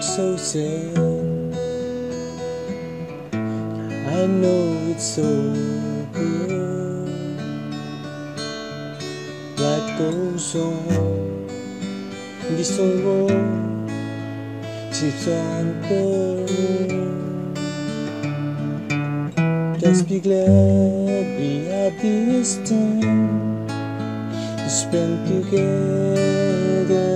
so sad. I know it's so good. Life goes on, this old world keeps on turning. Just be glad we have this time to spend together.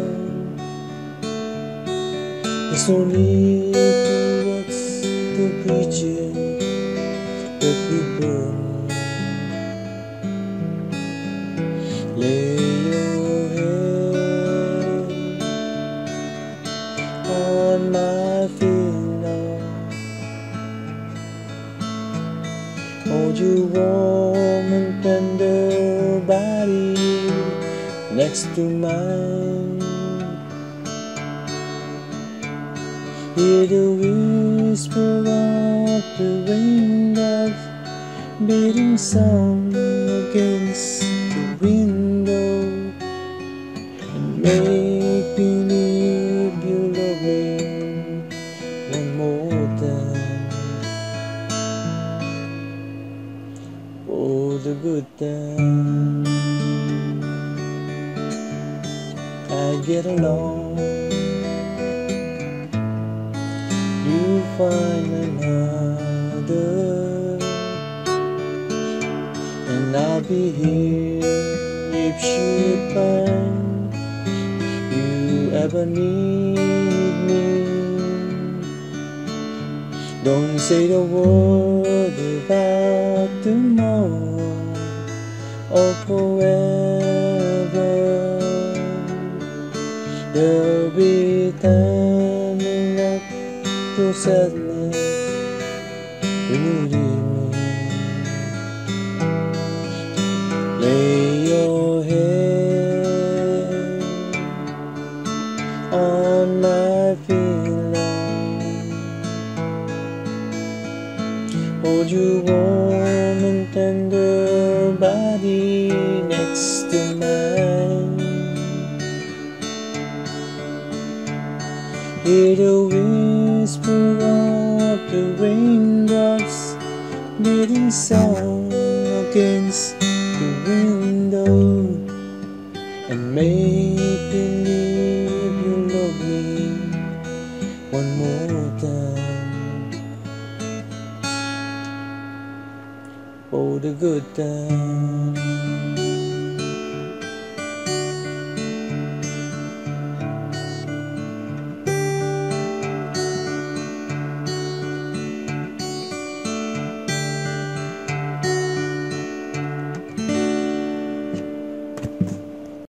There's no need to watch the preacher that we burn. Lay your head on my pillow, hold your warm and tender body next to mine. Hear the whisper of the raindrops beating song against the window, and make believe you love me one more time. Oh, the good times I get along. You find another, and I'll be here if you find you ever need me. Don't say the word about tomorrow or forever. There'll be time enough to sadness when you leave me. Lay your head on my pillow, hold your warm and tender body next to mine. Hear the whisper of the raindrops beating song against the window, and make believe you love me one more time. Oh, the good times.